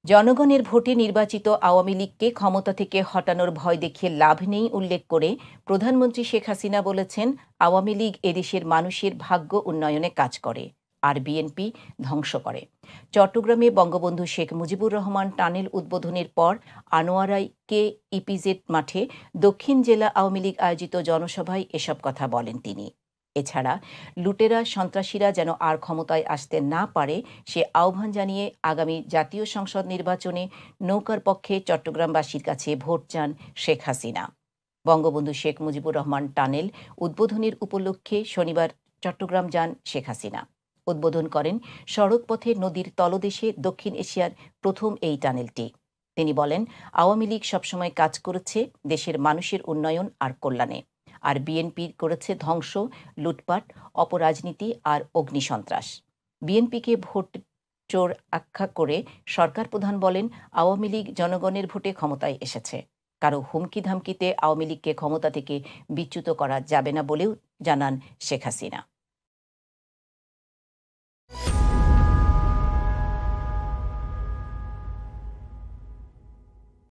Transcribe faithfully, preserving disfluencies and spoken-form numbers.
জনগণের ভোটে নির্বাচিত আওয়ামী লীগকে ক্ষমতা থেকে হটানোর ভয় দেখিয়ে লাভ নেই উল্লেখ করে প্রধানমন্ত্রী শেখ হাসিনা বলেছেন, আওয়ামী লীগ এদেশের মানুষের ভাগ্য উন্নয়নে কাজ করে আর বিএনপি ধ্বংস করে। চট্টগ্রামে বঙ্গবন্ধু শেখ মুজিবুর রহমান টানেল উদ্বোধনের পর আনোয়ারায় কে ইপিজেড মাঠে দক্ষিণ জেলা আওয়ামী লীগ আয়োজিত জনসভায় এসব কথা বলেন তিনি। এছাড়া লুটেরা সন্ত্রাসীরা যেন আর ক্ষমতায় আসতে না পারে সে আহ্বান জানিয়ে আগামী জাতীয় সংসদ নির্বাচনে নৌকার পক্ষে চট্টগ্রামবাসীর কাছে ভোট চান শেখ হাসিনা। বঙ্গবন্ধু শেখ মুজিবুর রহমান টানেল উদ্বোধনের উপলক্ষে শনিবার চট্টগ্রাম যান শেখ হাসিনা। উদ্বোধন করেন সড়ক পথে নদীর তলদেশে দক্ষিণ এশিয়ার প্রথম এই টানেলটি। তিনি বলেন, আওয়ামী লীগ সবসময় কাজ করেছে দেশের মানুষের উন্নয়ন আর কল্যাণে, আর বিএনপি করেছে ধ্বংস, লুটপাট, অপরাজনীতি আর অগ্নিসন্ত্রাস। বিএনপিকে ভোট চোর আখ্যা করে সরকার প্রধান বলেন, আওয়ামী লীগ জনগণের ভোটে ক্ষমতায় এসেছে। কারো হুমকি ধামকিতে আওয়ামী লীগকে ক্ষমতা থেকে বিচ্যুত করা যাবে না বলেও জানান শেখ হাসিনা।